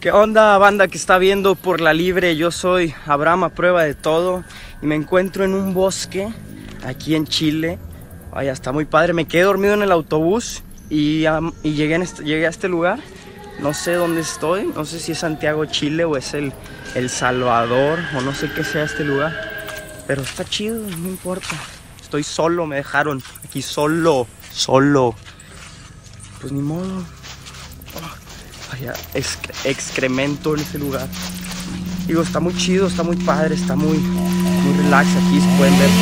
¿Qué onda, banda que está viendo Por la Libre? Yo soy Abraham a prueba de todo y me encuentro en un bosque aquí en Chile. Vaya, está muy padre. Me quedé dormido en el autobús y llegué a este lugar. No sé dónde estoy, no sé si es Santiago, Chile o es El Salvador o no sé qué sea este lugar. Pero está chido, no importa. Estoy solo, me dejaron aquí solo. Pues ni modo. Vaya, excremento en ese lugar. Digo, está muy chido, está muy padre, está muy relax aquí, se pueden ver.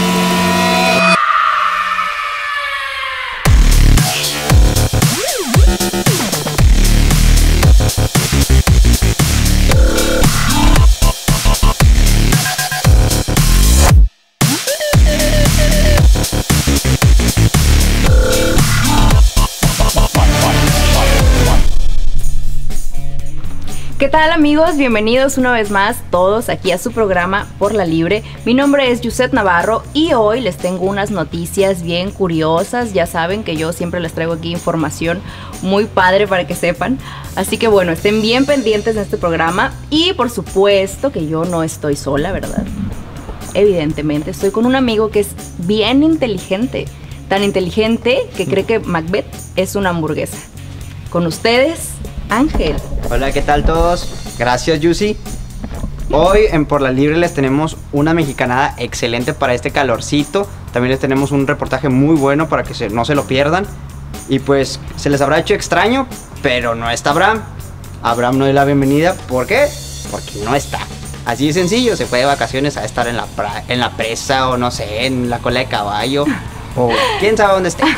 ¿Qué tal, amigos? Bienvenidos una vez más todos aquí a su programa Por la Libre. Mi nombre es Yuset Navarro y hoy les tengo unas noticias bien curiosas. Ya saben que yo siempre les traigo aquí información muy padre para que sepan. Así que bueno, estén bien pendientes de este programa. Y por supuesto que yo no estoy sola, ¿verdad? Evidentemente, estoy con un amigo que es bien inteligente. Tan inteligente que cree que Macbeth es una hamburguesa. Con ustedes, Ángel. Hola, ¿qué tal todos? Gracias, Yusi. Hoy en Por la Libre les tenemos una mexicanada excelente para este calorcito. También les tenemos un reportaje muy bueno para que no se lo pierdan. Y pues se les habrá hecho extraño, pero no está Abraham. Abraham no es la bienvenida. ¿Por qué? Porque no está. Así de sencillo, se fue de vacaciones a estar en la presa o no sé, en la cola de caballo. O quién sabe dónde está.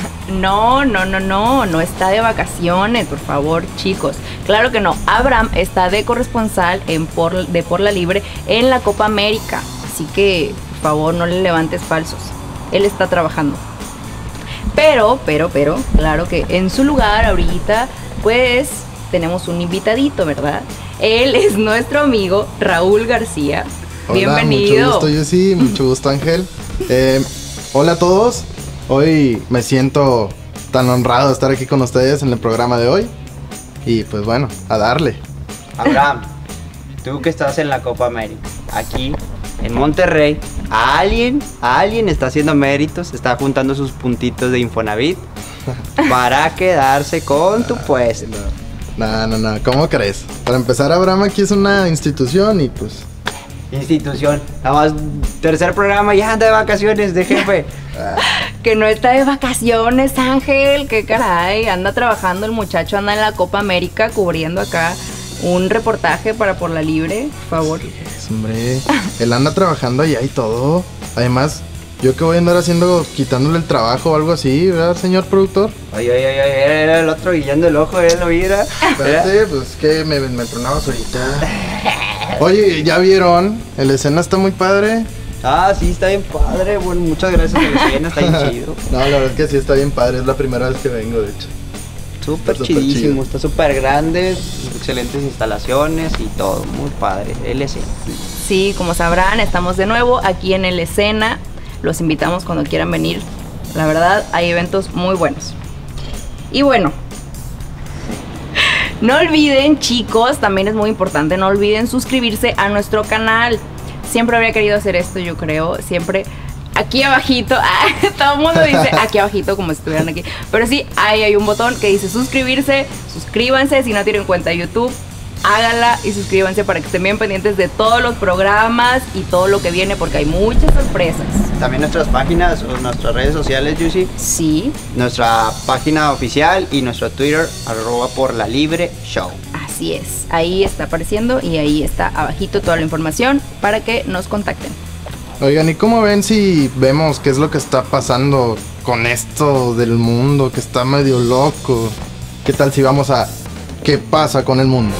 No está de vacaciones, por favor, chicos. Claro que no. Abraham está de corresponsal de Por la Libre en la Copa América. Así que, por favor, no le levantes falsos. Él está trabajando. Pero, claro que en su lugar ahorita, pues, tenemos un invitadito, ¿verdad? Él es nuestro amigo Raúl García. Hola, bienvenido. Mucho gusto, Yusi. Mucho gusto, Ángel. Hola a todos. Hoy me siento tan honrado de estar aquí con ustedes en el programa de hoy. Y pues bueno, a darle. Abraham, tú que estás en la Copa América, aquí en Monterrey, alguien está haciendo méritos, está juntando sus puntitos de Infonavit para quedarse con tu puesto. No, ¿cómo crees? Para empezar, Abraham aquí es una institución y pues... Institución, nada más tercer programa, ya anda de vacaciones de jefe. Que no está de vacaciones, Ángel, qué caray, anda trabajando el muchacho, anda en la Copa América cubriendo acá un reportaje para Por la Libre, por favor. Pues, hombre, él anda trabajando allá y todo. Además, yo que voy a andar haciendo, quitándole el trabajo o algo así, ¿verdad, señor productor? Oye, era el otro guillando el ojo, él lo viera. Espérate, pues que me tronabas ahorita. Oye, ¿ya vieron? La escena está muy padre. Ah, sí, está bien padre. Bueno, muchas gracias a la escena, está bien chido. No, la verdad es que sí está bien padre. Es la primera vez que vengo, de hecho. Súper chidísimo, chido. Está súper grande, excelentes instalaciones y todo, muy padre. LC. Sí, como sabrán, estamos de nuevo aquí en El Escena. Los invitamos cuando quieran venir. La verdad, hay eventos muy buenos. Y bueno, no olviden, chicos, también es muy importante, no olviden suscribirse a nuestro canal. Siempre habría querido hacer esto, yo creo. Siempre aquí abajito, todo el mundo dice aquí abajito como si estuvieran aquí. Pero sí, ahí hay un botón que dice suscribirse. Suscríbanse, si no tienen cuenta de YouTube, háganla y suscríbanse para que estén bien pendientes de todos los programas y todo lo que viene, porque hay muchas sorpresas. También nuestras páginas o nuestras redes sociales, Yusi. Sí. Nuestra página oficial y nuestro Twitter, @porlalibreshow. Así es, ahí está apareciendo y ahí está abajito toda la información para que nos contacten. Oigan, ¿y cómo ven si vemos qué es lo que está pasando con esto del mundo que está medio loco? ¿Qué tal si vamos a qué pasa con el mundo?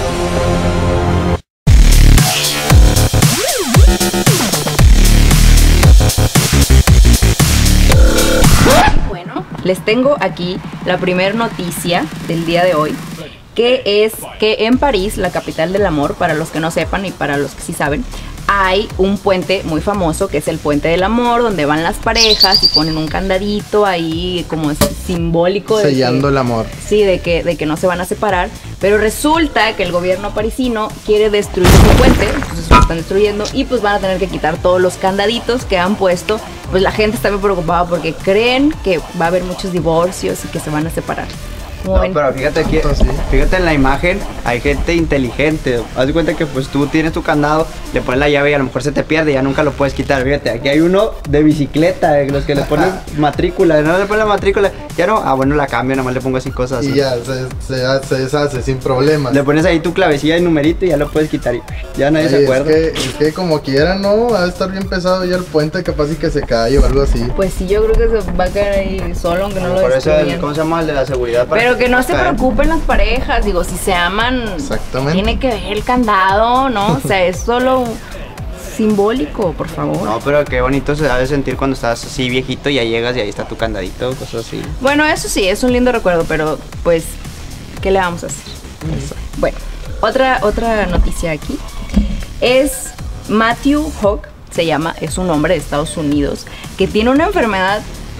Bueno, les tengo aquí la primera noticia del día de hoy, que es que en París, la capital del amor, para los que no sepan y para los que sí saben, hay un puente muy famoso que es el Puente del Amor, donde van las parejas y ponen un candadito ahí como simbólico de sellando el amor. Sí, de que no se van a separar. Pero resulta que el gobierno parisino quiere destruir su puente, entonces lo están destruyendo y pues van a tener que quitar todos los candaditos que han puesto. Pues la gente está muy preocupada porque creen que va a haber muchos divorcios y que se van a separar. No, pero fíjate aquí, fíjate en la imagen, hay gente inteligente. Haz de cuenta que pues tú tienes tu candado, le pones la llave y a lo mejor se te pierde y ya nunca lo puedes quitar. Fíjate, aquí hay uno de bicicleta, los que le ponen matrícula, no le ponen la matrícula, ya no, bueno, la cambio, nada más le pongo así cosas. Y ya se deshace sin problemas. Le pones ahí tu clavecilla y numerito y ya lo puedes quitar y ya nadie se acuerda. Es que como quiera, ¿no? Va a estar bien pesado ya el puente, capaz y que se cae o algo así. Pues sí, yo creo que se va a caer ahí solo, aunque no lo Por eso, destruyan. ¿cómo se llama el de la seguridad? Pero que no se preocupen las parejas, digo, si se aman, tiene que ver el candado, ¿no? O sea, es solo simbólico, por favor. No, pero qué bonito se debe sentir cuando estás así viejito y ya llegas y ahí está tu candadito, cosas así. Bueno, eso sí, es un lindo recuerdo, pero pues, ¿qué le vamos a hacer? Bueno, otra noticia aquí es Matthew Hogg, se llama, es un hombre de Estados Unidos que tiene una enfermedad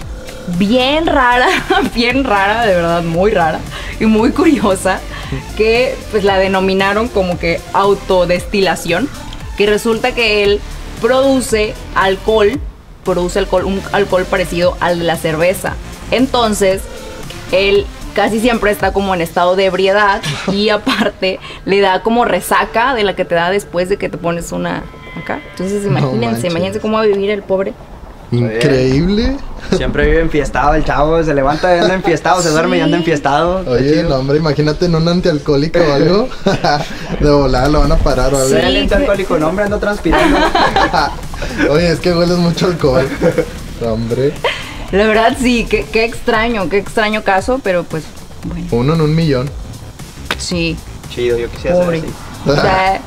bien rara, de verdad, muy rara y muy curiosa, que pues la denominaron como que autodestilación, que resulta que él produce alcohol, un alcohol parecido al de la cerveza. Entonces, él casi siempre está como en estado de ebriedad y aparte le da como resaca de la que te da después de que te pones una acá. Entonces, imagínense cómo va a vivir el pobre. Increíble. Siempre vive enfiestado el chavo, se levanta y anda enfiestado, se duerme y anda enfiestado. Oye, no, hombre, imagínate en un antialcohólico o algo. De volada lo van a parar o algo. Sí, el antialcohólico, no, hombre, ando transpirando. Oye, es que hueles mucho alcohol. Hombre. La verdad sí, qué extraño caso, pero pues bueno. 1 en 1,000,000. Sí. Chido, yo quisiera pobre. ser así. O sea,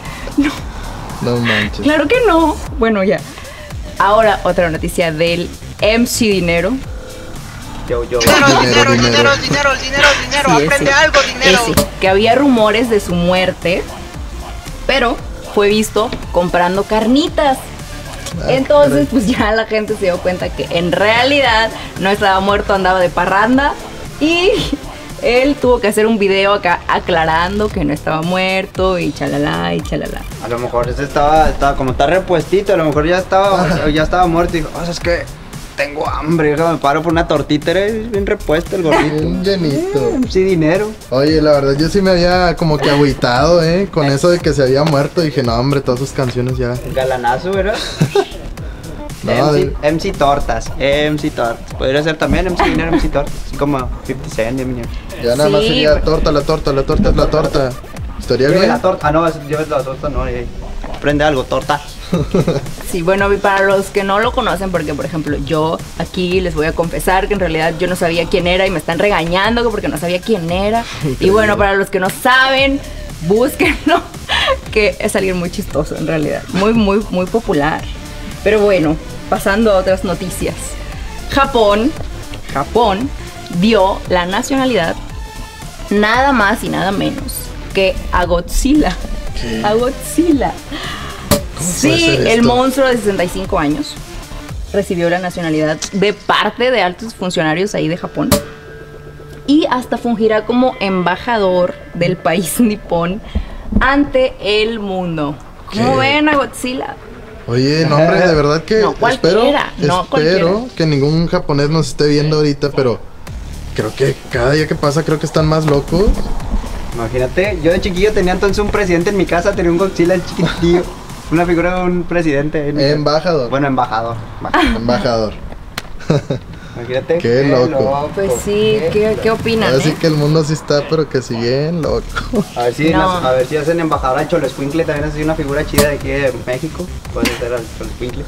no. No manches. Claro que no. Bueno, ya. Ahora otra noticia del MC Dinero. Yo. Dinero, Sí, aprende algo, dinero. Ese, que había rumores de su muerte, pero fue visto comprando carnitas. Entonces, pues ya la gente se dio cuenta que en realidad no estaba muerto, andaba de parranda y él tuvo que hacer un video acá aclarando que no estaba muerto y chalala y chalala. A lo mejor ese estaba como está repuestito, a lo mejor ya estaba muerto y dijo, es que tengo hambre, me paro por una tortita, era bien repuesto el gordito. Bien llenito. Sí, dinero. Oye, la verdad yo sí me había como que agüitado, con eso de que se había muerto. Dije, no, hombre, todas sus canciones ya. El galanazo, ¿verdad? No, MC Tortas. Podría ser también MC Dinero, MC Tortas. Así como 50 Cent, niño. ya nada más Sí, sería pero- torta es la torta. ¿Estaría bien? La torta. Ah, no, yo la torta no. Aprende algo, torta. Sí, bueno, y para los que no lo conocen, porque por ejemplo yo aquí les voy a confesar que en realidad yo no sabía quién era y me están regañando porque no sabía quién era. Y bueno, para los que no saben, búsquenlo, que es alguien muy chistoso en realidad, muy popular. Pero bueno, pasando a otras noticias. Japón dio la nacionalidad nada más y nada menos que a Godzilla. ¿Qué? A Godzilla. puede Sí, ser el esto? monstruo de 65 años recibió la nacionalidad de parte de altos funcionarios ahí de Japón. Y hasta fungirá como embajador del país nipón ante el mundo. ¿Cómo ¿Qué? ven a Godzilla? Oye, no, hombre, de verdad que No cualquiera, no cualquiera. espero que ningún japonés nos esté viendo ahorita, pero creo que cada día que pasa creo que están más locos. Imagínate, yo de chiquillo tenía entonces un presidente en mi casa, tenía un Godzilla chiquitillo. Una figura de un presidente. Embajador. Bueno, embajador. Embajador. Imagínate. Qué loco. Pues sí, ¿qué opinan? Así que el mundo sí está, pero que sí bien loco. A ver si, No. a ver si hacen embajador a Cholescuincle, también así una figura chida de aquí de México. Puede ser al Cholescuincle.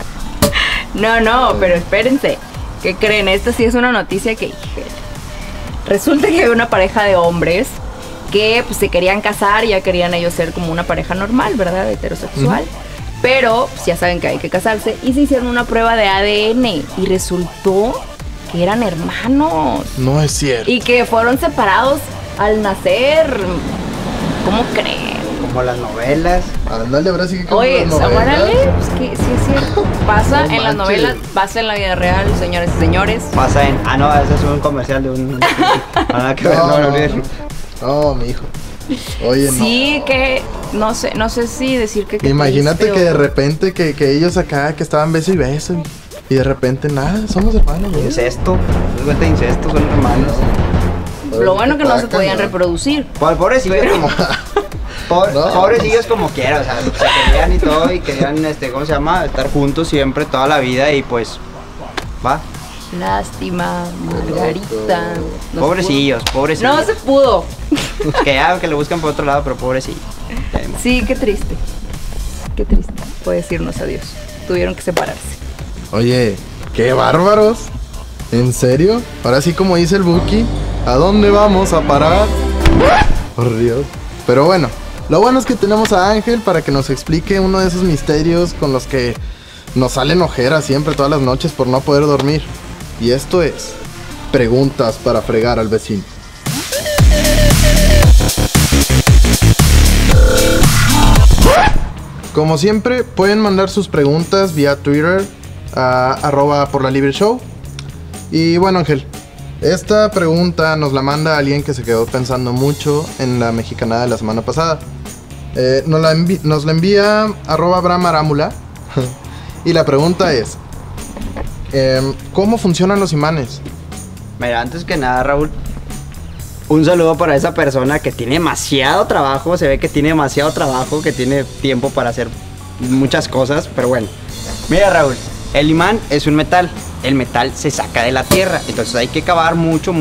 No, pero espérense. ¿Qué creen? Esta sí es una noticia que... Resulta que hay una pareja de hombres que pues, se querían casar y ya querían ellos ser como una pareja normal, ¿verdad? Heterosexual. Pero pues, ya saben que hay que casarse y se hicieron una prueba de ADN y resultó que eran hermanos No es cierto. y que fueron separados al nacer. ¿Cómo creen? Como las novelas. Ándale, ahora sí que como Oye, las novelas. órale, pues que sí es cierto. Pasa No en las manches. novelas, pasa en la vida real, señores y señores. Pasa en. Ah, no, ese es un comercial de un. Nada que ver, no, No, olviden. no, mi hijo. Oye, Sí, que no sé si decir que... Imagínate triste que de o- repente que ellos acá que estaban beso y beso y de repente nada, somos hermanos, ¿no? Incesto. Es cuenta de incesto, son hermanos. Lo bueno que no se Guácala. podían reproducir. Pobrecillos como... No. Pobrecillos como quiera, o sea, se querían y todo y querían, ¿cómo se llama? Estar juntos siempre, toda la vida y pues... Va. Lástima, Margarita. No se Pobrecillos, pudo. pobrecillos. No se pudo. Que lo buscan por otro lado, pero pobrecillos. Sí, qué triste. Qué triste. Puede decirnos adiós. Tuvieron que separarse. Oye, qué bárbaros. ¿En serio? Ahora sí, como dice el Buki, ¿a dónde vamos a parar? Por Dios. Pero bueno, lo bueno es que tenemos a Ángel para que nos explique uno de esos misterios con los que nos salen ojeras siempre todas las noches por no poder dormir. Y esto es preguntas para fregar al vecino. Como siempre, pueden mandar sus preguntas vía Twitter a @porlalibreshow. Y bueno, Ángel, esta pregunta nos la manda alguien que se quedó pensando mucho en la mexicanada de la semana pasada. Nos la envía @bramarámula. Y la pregunta es, ¿cómo funcionan los imanes? Mira, antes que nada, Raúl, un saludo para esa persona que tiene demasiado trabajo, se ve que tiene demasiado trabajo, que tiene tiempo para hacer muchas cosas, pero bueno. Mira, Raúl, el imán es un metal, el metal se saca de la tierra, entonces hay que cavar mucho,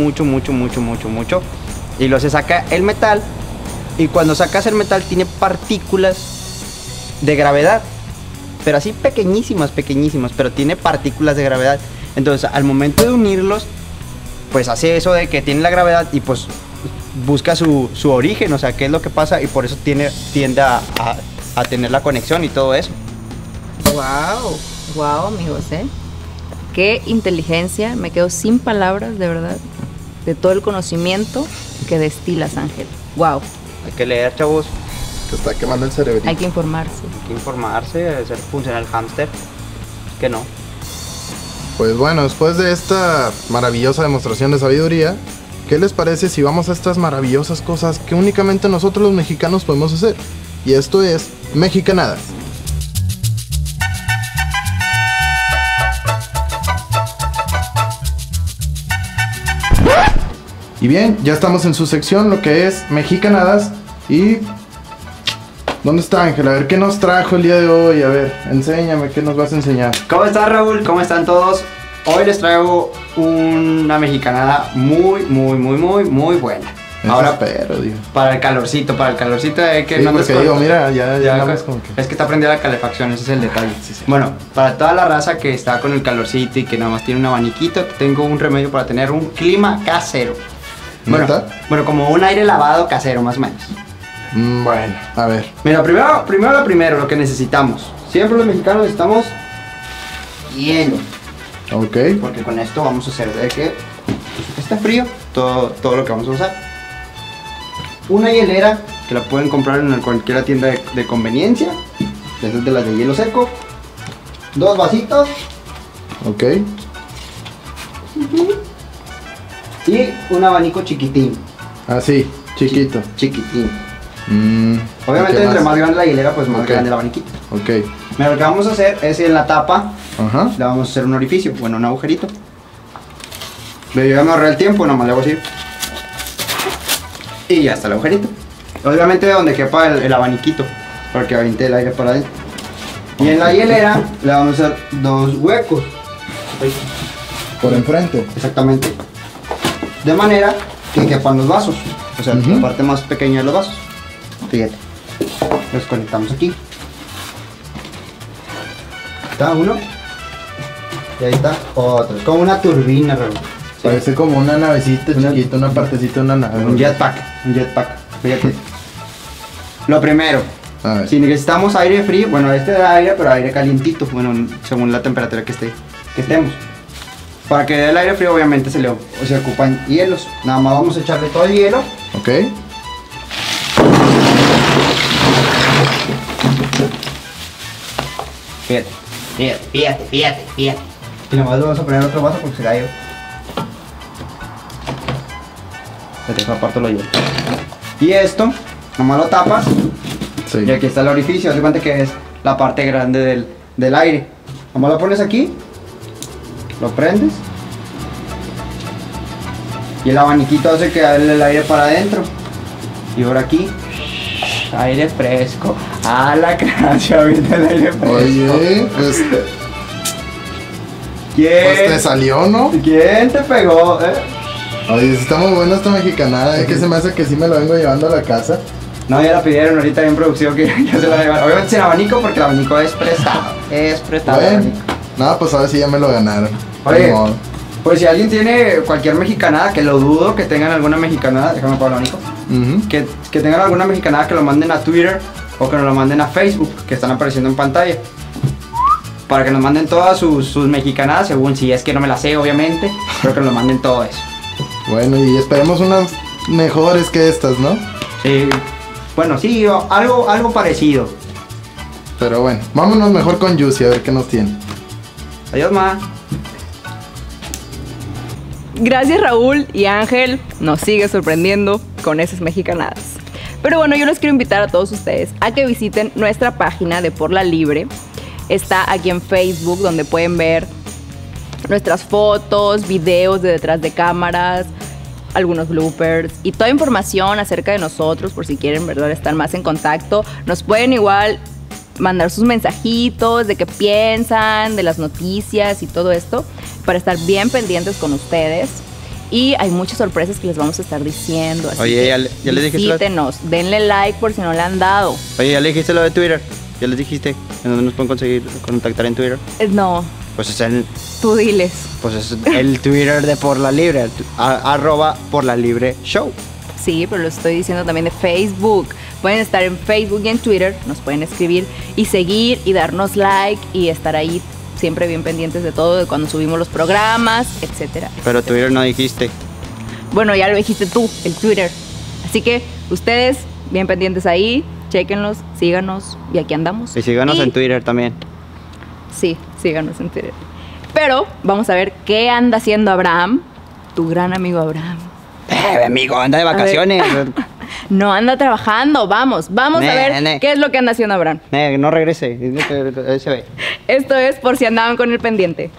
y luego se saca el metal, y cuando sacas el metal tiene partículas de gravedad, pero así pequeñísimas, pero tiene partículas de gravedad, entonces al momento de unirlos, pues hace eso de que tiene la gravedad y pues busca su origen, o sea, qué es lo que pasa y por eso tiende a tener la conexión y todo eso. Wow, amigos, Qué inteligencia. Me quedo sin palabras, de verdad, de todo el conocimiento que destilas, Ángel. Wow. Hay que leer, chavos, Te está quemando el cerebrito. Hay que informarse. hay que informarse, hacer funcionar el hámster, que no. Pues bueno, después de esta maravillosa demostración de sabiduría, ¿qué les parece si vamos a estas maravillosas cosas que únicamente nosotros los mexicanos podemos hacer? Y esto es Mexicanadas. Y bien, ya estamos en su sección, lo que es Mexicanadas. Y... ¿dónde está Ángel? A ver, ¿qué nos trajo el día de hoy? A ver, enséñame, ¿qué nos vas a enseñar? ¿Cómo estás, Raúl? ¿Cómo están todos? Hoy les traigo una mexicanada muy buena. Ahora, pero digo. para el calorcito de que Sí, no andes porque con- digo, mira, ya Ya, andamos como que... Es que está prendida la calefacción, ese es el detalle. Sí, sí. Bueno, para toda la raza que está con el calorcito y que nada más tiene un abaniquito, tengo un remedio para tener un clima casero. ¿Neta? Bueno, como un aire lavado casero, más o menos. Bueno, a ver. Mira, primero lo que necesitamos. Siempre los mexicanos necesitamos hielo. Ok. Porque con esto vamos a hacer de que está frío todo lo que vamos a usar. Una hielera que la pueden comprar en cualquier tienda de conveniencia. Esas de las de hielo seco. 2 vasitos Ok. y un abanico chiquitín. Así, chiquito. Chiquitín. Mm, Obviamente ¿qué entre más grande la hielera, pues más Ok. grande el abaniquito. Ok. Mira, lo que vamos a hacer es en la tapa Ajá. le vamos a hacer un orificio, bueno, un agujerito. Me voy a ahorrar el tiempo, nomás le hago así. Y ya está el agujerito. Obviamente de donde quepa el abaniquito, para que aviente el aire para adentro. Y en la hielera le vamos a hacer 2 huecos. Ahí, Por enfrente. exactamente. De manera que quepan los vasos. O sea, Ujú. la parte más pequeña de los vasos. Fíjate. Los conectamos aquí. Está uno. Y ahí está otro. Es como una turbina, Raúl. Sí. Parece como una navecita chiquita, una partecita de una nave. Un jetpack. Fíjate. Lo primero, A ver. si necesitamos aire frío, bueno, este da aire, pero aire calientito, bueno, según la temperatura que estemos. Para que dé el aire frío, obviamente se ocupan hielos. Nada más vamos a echarle todo el hielo. Ok. Fíjate. Y nada más le vamos a poner otro vaso porque se cayó. Te aparto lo hielo. Y esto Nomás lo tapas Sí. y aquí está el orificio. Haz de cuenta que es la parte grande del aire. Nomás lo pones aquí, lo prendes y el abaniquito hace que dé el aire para adentro. Y ahora aquí, aire fresco. Ah, la gracia, viene el aire fresco. Oye, pues te ¿Quién? salió, ¿no? ¿Quién te pegó? Oye, sí está muy buena esta mexicanada, que se me hace que sí me lo vengo llevando a la casa. No, ya la pidieron ahorita en producción que ya se la llevaron. Obviamente sin abanico porque el abanico es prestado. Es prestado. el Bueno, abanico. nada, pues ahora sí ya me lo ganaron. Oye, Ni modo. pues si alguien tiene cualquier mexicanada, que lo dudo que tengan alguna mexicanada, déjame poner el abanico. Ujú. Que tengan alguna mexicanada, que lo manden a Twitter o que nos lo manden a Facebook, que están apareciendo en pantalla. Para que nos manden todas sus mexicanadas, según si es que no me las sé, obviamente, pero que nos manden todo eso. Bueno, y esperemos unas mejores que estas, ¿no? Sí, bueno, sí, algo parecido. Pero bueno, vámonos mejor con Yusi a ver qué nos tiene. Adiós, ma. Gracias Raúl y Ángel, nos sigue sorprendiendo con esas mexicanadas. Pero bueno, yo les quiero invitar a todos ustedes a que visiten nuestra página de Por la Libre. Está aquí en Facebook, donde pueden ver nuestras fotos, videos de detrás de cámaras, algunos bloopers y toda información acerca de nosotros, por si quieren, ¿verdad?, estar más en contacto. Nos pueden igual mandar sus mensajitos de qué piensan, de las noticias y todo esto, para estar bien pendientes con ustedes. Y hay muchas sorpresas que les vamos a estar diciendo. Así Oye, que ya les dijiste visítenos, denle like por si no le han dado. Oye, ya le dijiste lo de Twitter. Ya les dijiste en dónde nos pueden conseguir contactar en Twitter. No, Pues es el tú diles. Twitter de Por la Libre, arroba Por la Libre Show. Sí, pero lo estoy diciendo también de Facebook. Pueden estar en Facebook y en Twitter, nos pueden escribir y seguir y darnos like y estar ahí siempre bien pendientes de todo, de cuando subimos los programas, etcétera. Pero etcétera. Twitter no dijiste. Bueno, ya lo dijiste tú, el Twitter. Así que ustedes bien pendientes ahí, chéquenlos, síganos y aquí andamos. Y síganos Y- en Twitter también. Sí, síganos en Twitter. Pero vamos a ver qué anda haciendo Abraham, tu gran amigo Abraham. Amigo, anda de vacaciones. No anda trabajando, vamos a ver qué es lo que anda haciendo Abraham. No regrese. Ahí se ve. Esto es por si andaban con el pendiente.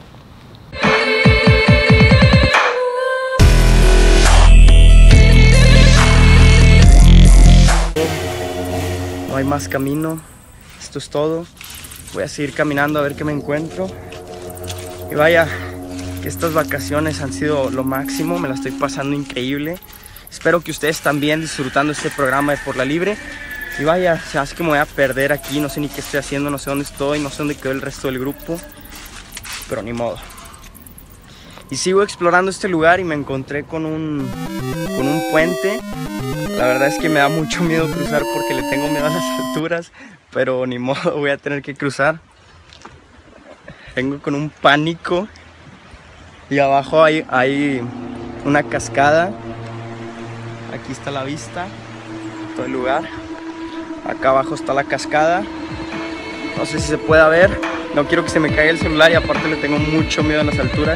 No hay más camino, esto es todo. Voy a seguir caminando a ver qué me encuentro. Y vaya, que estas vacaciones han sido lo máximo, me la estoy pasando increíble. Espero que ustedes también disfrutando este programa de Por la Libre. Y vaya, se hace que me voy a perder aquí, no sé ni qué estoy haciendo, no sé dónde estoy, no sé dónde quedó el resto del grupo. Pero ni modo. Y sigo explorando este lugar y me encontré con un puente. La verdad es que me da mucho miedo cruzar porque le tengo miedo a las alturas, pero ni modo, voy a tener que cruzar. Vengo con un pánico y abajo hay una cascada. Aquí está la vista, todo el lugar. Acá abajo está la cascada. No sé si se pueda ver. No quiero que se me caiga el celular y aparte le tengo mucho miedo a las alturas.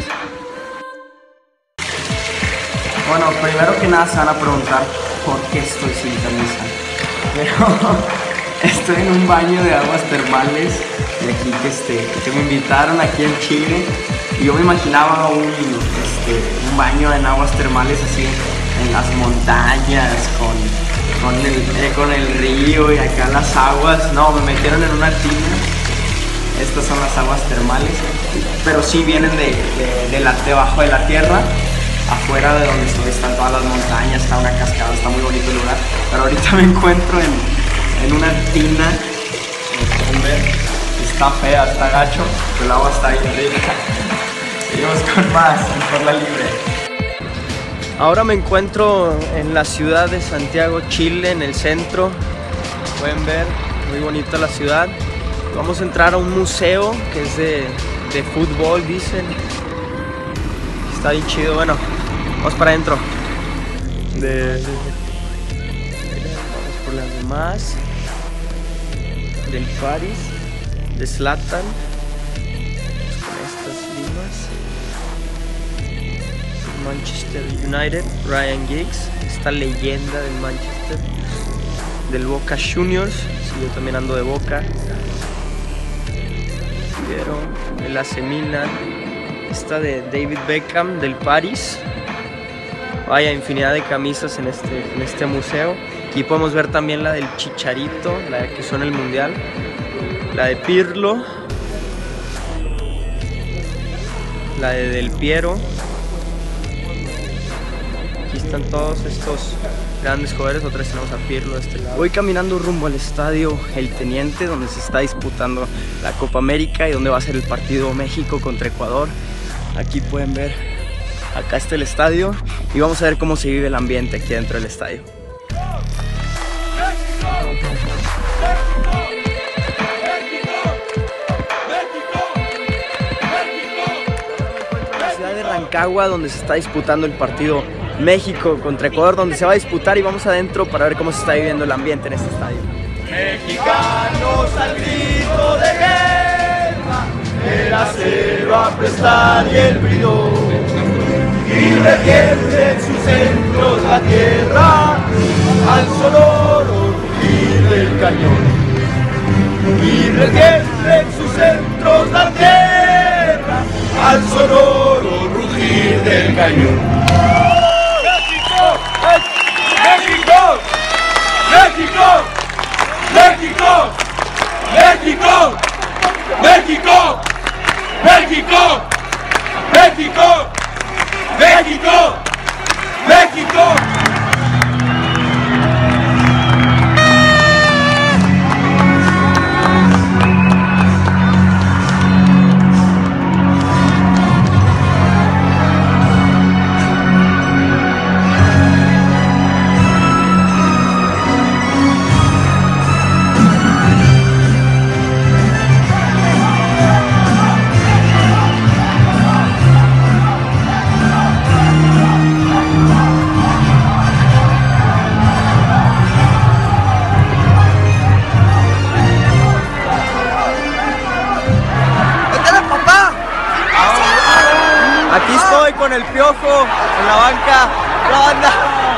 Bueno, primero que nada se van a preguntar por qué estoy sin camisa. Pero estoy en un baño de aguas termales de aquí que me invitaron aquí en Chile. Y yo me imaginaba un baño en aguas termales así en las montañas con el río y acá las aguas. No, me metieron en una tina. Estas son las aguas termales, pero sí vienen debajo de la tierra. Afuera de donde estoy están todas las montañas, está una cascada, está muy bonito el lugar. Pero ahorita me encuentro en una tina, como pueden ver, está fea, está gacho, pero el agua está bien rica. Seguimos con más Por la Libre. Ahora me encuentro en la ciudad de Santiago, Chile, en el centro. Pueden ver, muy bonita la ciudad. Vamos a entrar a un museo que es de fútbol, dicen. Está bien chido, bueno, vamos para adentro. Vamos por las demás. Del Paris, de Zlatan. Con estas limas. Manchester United, Ryan Giggs, esta leyenda del Manchester. del Boca Juniors. Sí, yo también ando de Boca. Pero el AC Milan. Esta de David Beckham del Paris. Vaya, infinidad de camisas en este museo. Aquí podemos ver también la del Chicharito, la que usó en el Mundial. La de Pirlo. La de Del Piero. Aquí están todos estos grandes jugadores. Otra vez tenemos a Pirlo de este lado. Voy caminando rumbo al estadio El Teniente, donde se está disputando la Copa América y donde va a ser el partido México contra Ecuador. Aquí pueden ver, acá está el estadio y vamos a ver cómo se vive el ambiente aquí dentro del estadio. La ciudad de Rancagua, donde se está disputando el partido México contra Ecuador, donde se va a disputar, y vamos adentro para ver cómo se está viviendo el ambiente en este estadio. Mexicanos al grito de guerra, el acero a prestar y el bridón, y revierte en sus centros la tierra al sonoro rugir del cañón. Y revierte en sus centros la tierra al sonoro rugir del cañón. ¡México! ¡México! ¡México! ¡México! ¡México! ¡México! ¡México! ¡México! ¡México! ¡México! Aquí estoy con el Piojo en la banca. ¡La banda!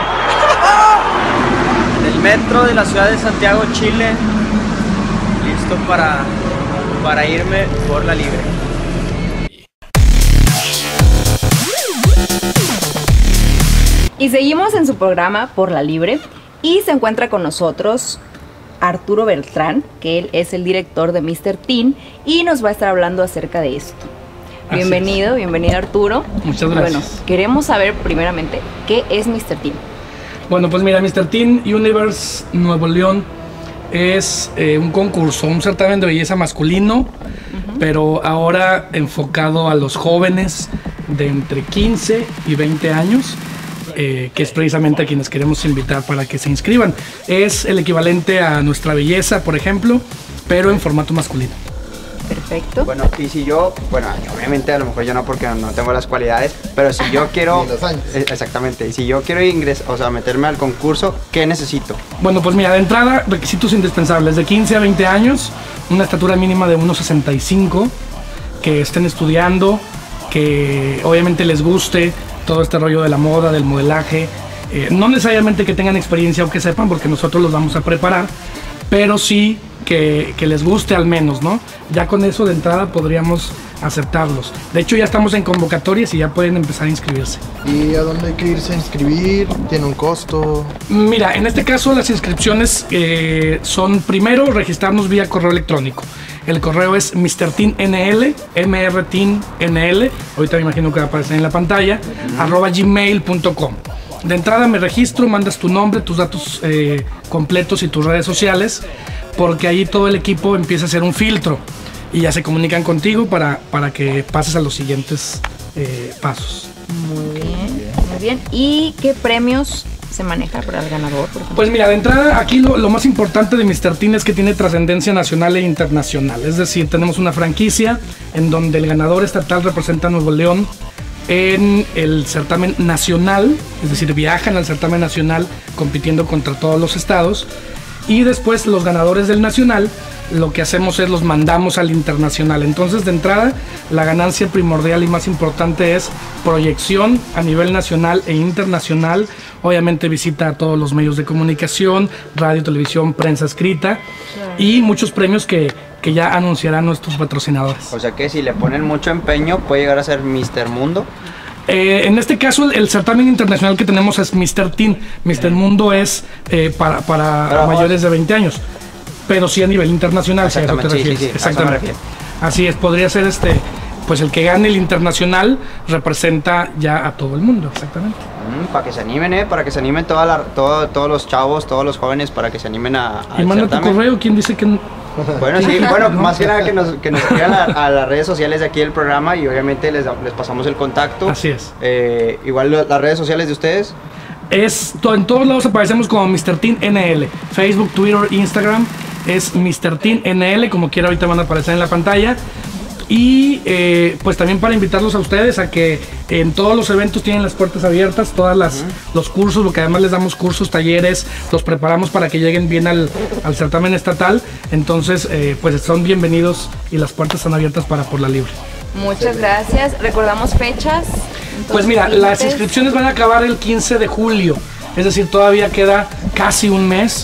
En el metro de la ciudad de Santiago, Chile. Listo para irme por la libre. Y seguimos en su programa Por la Libre y se encuentra con nosotros Arturo Beltrán, que él es el director de Mr. Teen y nos va a estar hablando acerca de esto. Bienvenido Arturo. Muchas gracias. Bueno, queremos saber primeramente, ¿qué es Mr. Teen? Bueno, pues mira, Mr. Teen Universe Nuevo León es un concurso, un certamen de belleza masculino, pero ahora enfocado a los jóvenes de entre 15 y 20 años, que es precisamente a quienes queremos invitar para que se inscriban. Es el equivalente a Nuestra Belleza, por ejemplo, pero en formato masculino. Perfecto. Bueno, y si yo, obviamente a lo mejor yo no, porque no tengo las cualidades, pero si yo quiero, Ni los años. exactamente, y si yo quiero ingresar, o sea, meterme al concurso, ¿qué necesito? Bueno, pues mira, de entrada, requisitos indispensables, de 15 a 20 años, una estatura mínima de 1,65, que estén estudiando, que obviamente les guste todo este rollo de la moda, del modelaje, no necesariamente que tengan experiencia o que sepan, porque nosotros los vamos a preparar, pero sí que les guste al menos, ¿no? Ya con eso de entrada podríamos aceptarlos. De hecho, ya estamos en convocatorias y ya pueden empezar a inscribirse. ¿Y a dónde hay que irse a inscribir? ¿Tiene un costo? Mira, en este caso las inscripciones son primero registrarnos vía correo electrónico. El correo es mrteennl, mrteennl, ahorita me imagino que va a aparecer en la pantalla, @gmail.com. De entrada me registro, mandas tu nombre, tus datos completos y tus redes sociales, porque ahí todo el equipo empieza a hacer un filtro y ya se comunican contigo para que pases a los siguientes pasos. Muy bien. ¿Y qué premios se maneja para el ganador, por ejemplo? Pues mira, de entrada aquí lo más importante de Mr. Teen es que tiene trascendencia nacional e internacional. Es decir, tenemos una franquicia en donde el ganador estatal representa a Nuevo León en el certamen nacional, es decir, viajan al certamen nacional compitiendo contra todos los estados. y después los ganadores del nacional, lo que hacemos es los mandamos al internacional. Entonces, de entrada, la ganancia primordial y más importante es proyección a nivel nacional e internacional. Obviamente visita a todos los medios de comunicación, radio, televisión, prensa escrita y muchos premios que ya anunciarán nuestros patrocinadores. O sea que si le ponen mucho empeño puede llegar a ser Mr. Mundo. En este caso, el certamen internacional que tenemos es Mr. Teen. Mr. Mundo es para mayores de 20 años. Pero sí a nivel internacional, si a eso te refieres. Sí, Exactamente. Así es, podría ser pues el que gane el internacional representa ya a todo el mundo, exactamente. Para que se animen, para que se animen todos los chavos, todos los jóvenes, para que se animen y manda tu correo, ¿quién dice que no? Bueno, sí, bueno, más que nada que nos escriban a las redes sociales de aquí del programa y obviamente les pasamos el contacto. Así es. Igual las redes sociales de ustedes. En todos lados aparecemos como Mr. Teen NL. Facebook, Twitter, Instagram es Mr. Teen NL, como quiera ahorita van a aparecer en la pantalla. Y pues también para invitarlos a ustedes a que en todos los eventos tienen las puertas abiertas, los cursos, porque además les damos cursos, talleres, los preparamos para que lleguen bien al certamen estatal. Entonces pues son bienvenidos y las puertas están abiertas para Por la Libre. Muchas gracias. ¿Recordamos fechas? Entonces, pues mira, las inscripciones van a acabar el 15 de julio, es decir, todavía queda casi un mes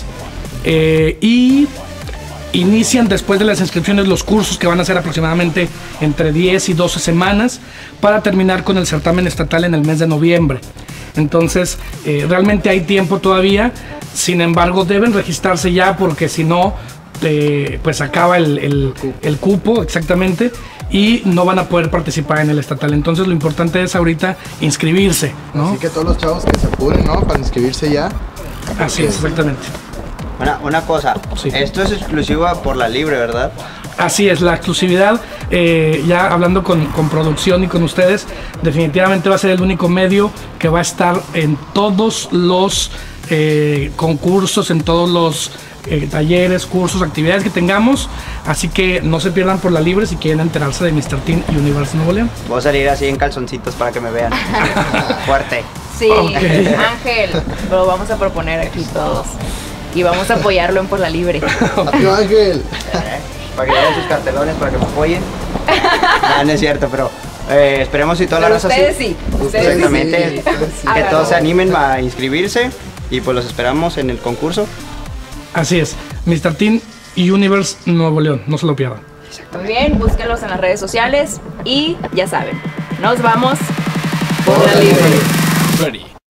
y inician después de las inscripciones los cursos que van a ser aproximadamente entre 10 y 12 semanas para terminar con el certamen estatal en el mes de noviembre. Entonces, realmente hay tiempo todavía, sin embargo, deben registrarse ya porque si no, pues acaba el cupo exactamente y no van a poder participar en el estatal. Entonces, lo importante es ahorita inscribirse, ¿no? Así que todos los chavos que se apuren, ¿no? Para inscribirse ya. Así es, exactamente. Una cosa, Sí. Esto es exclusivo a Por la Libre, ¿verdad? Así es, la exclusividad, ya hablando con producción y con ustedes, definitivamente va a ser el único medio que va a estar en todos los concursos, en todos los talleres, cursos, actividades que tengamos, así que no se pierdan Por la Libre si quieren enterarse de Mr. Teen Universe Nuevo León. Voy a salir así en calzoncitos para que me vean. Fuerte. Sí, Okay. Ángel, lo vamos a proponer aquí todos. Y vamos a apoyarlo en Por la Libre. Tío Ángel. Para que vean sus cartelones, para que me apoyen. No es cierto, pero esperemos si toda la Pero raza ustedes sí. Ustedes exactamente. sí. Que Háganlo. todos se animen a inscribirse y pues los esperamos en el concurso. Así es, Mr. Teen Universe Nuevo León, no se lo pierdan. Muy bien, búsquenlos en las redes sociales y ya saben, nos vamos por la libre. Ready.